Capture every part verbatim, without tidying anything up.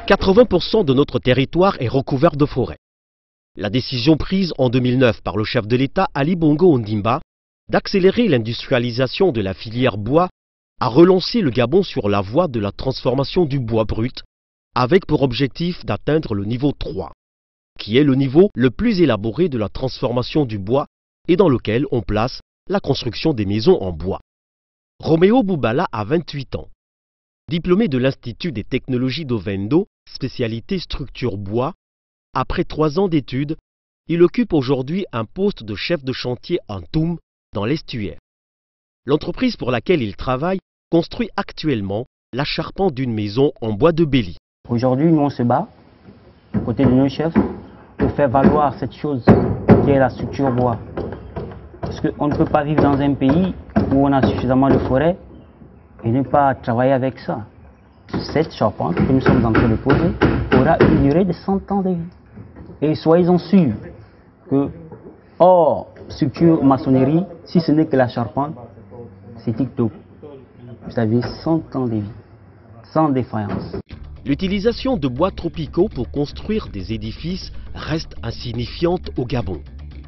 quatre-vingts pour cent de notre territoire est recouvert de forêts. La décision prise en deux mille neuf par le chef de l'État Ali Bongo Ondimba d'accélérer l'industrialisation de la filière bois a relancé le Gabon sur la voie de la transformation du bois brut, avec pour objectif d'atteindre le niveau trois, qui est le niveau le plus élaboré de la transformation du bois et dans lequel on place la construction des maisons en bois. Roméo Boubala a vingt-huit ans. Diplômé de l'Institut des technologies d'Ovendo, spécialité structure bois, après trois ans d'études, il occupe aujourd'hui un poste de chef de chantier en Toum, dans l'estuaire. L'entreprise pour laquelle il travaille construit actuellement la charpente d'une maison en bois de Béli. Aujourd'hui, nous on se bat, aux côtés de nos chefs, pour faire valoir cette chose qui est la structure bois. Parce qu'on ne peut pas vivre dans un pays où on a suffisamment de forêts et ne pas travailler avec ça. Cette charpente que nous sommes en train de poser aura une durée de cent ans de vie. Et soyez-en sûrs que, hors structure maçonnerie, si ce n'est que la charpente, c'est TikTok. Vous avez cent ans de vie, sans défaillance. L'utilisation de bois tropicaux pour construire des édifices reste insignifiante au Gabon.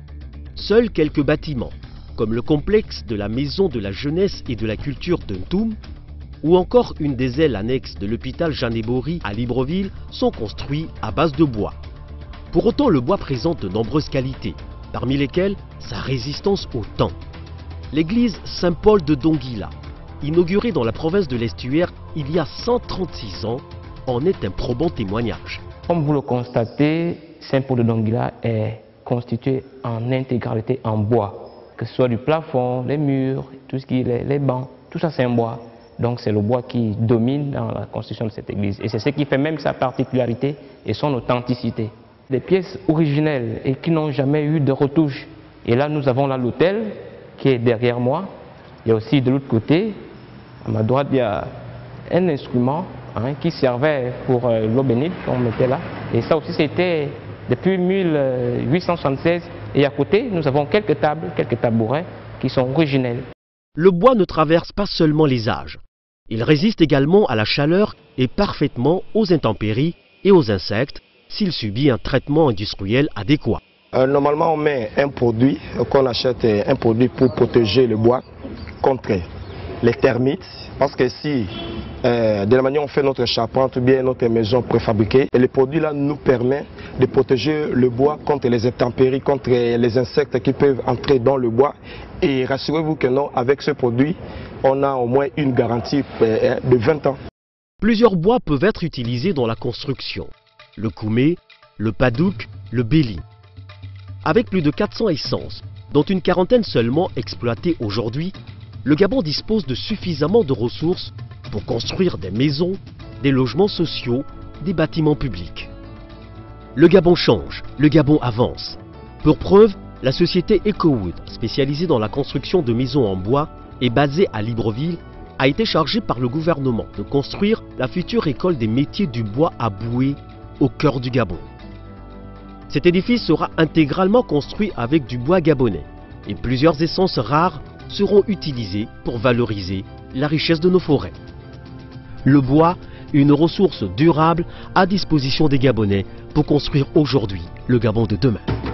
Seuls quelques bâtiments, comme le complexe de la Maison de la Jeunesse et de la Culture de Ntoum, ou encore une des ailes annexes de l'hôpital Jeanne-Bory à Libreville, sont construits à base de bois. Pour autant, le bois présente de nombreuses qualités, parmi lesquelles sa résistance au temps. L'église Saint-Paul de Donguila, inaugurée dans la province de l'Estuaire il y a cent trente-six ans, en est un probant témoignage. Comme vous le constatez, Saint-Paul de Donguila est constitué en intégralité en bois. Que ce soit du plafond, les murs, tout ce qui est les, les bancs, tout ça c'est un bois. Donc c'est le bois qui domine dans la construction de cette église. Et c'est ce qui fait même sa particularité et son authenticité. Des pièces originelles et qui n'ont jamais eu de retouche. Et là nous avons là l'autel qui est derrière moi. Il y a aussi de l'autre côté, à ma droite, il y a un instrument hein, qui servait pour euh, l'eau bénite qu'on mettait là. Et ça aussi c'était depuis mille huit cent soixante-seize. Et à côté, nous avons quelques tables, quelques tabourets qui sont originels. Le bois ne traverse pas seulement les âges. Il résiste également à la chaleur et parfaitement aux intempéries et aux insectes s'il subit un traitement industriel adéquat. Euh, normalement, on met un produit, qu'on achète un produit pour protéger le bois contre les termites. Parce que si, euh, de la manière on fait notre charpente ou bien notre maison préfabriquée, et le produit là nous permet de protéger le bois contre les intempéries, contre les insectes qui peuvent entrer dans le bois. Et rassurez-vous que non, avec ce produit, on a au moins une garantie de vingt ans. Plusieurs bois peuvent être utilisés dans la construction. Le koumé, le padouk, le béli. Avec plus de quatre cents essences, dont une quarantaine seulement exploitées aujourd'hui, le Gabon dispose de suffisamment de ressources pour construire des maisons, des logements sociaux, des bâtiments publics. Le Gabon change, le Gabon avance. Pour preuve, la société EcoWood, spécialisée dans la construction de maisons en bois et basée à Libreville, a été chargée par le gouvernement de construire la future école des métiers du bois à Boué, au cœur du Gabon. Cet édifice sera intégralement construit avec du bois gabonais et plusieurs essences rares seront utilisées pour valoriser la richesse de nos forêts. Le bois, une ressource durable à disposition des Gabonais pour construire aujourd'hui le Gabon de demain.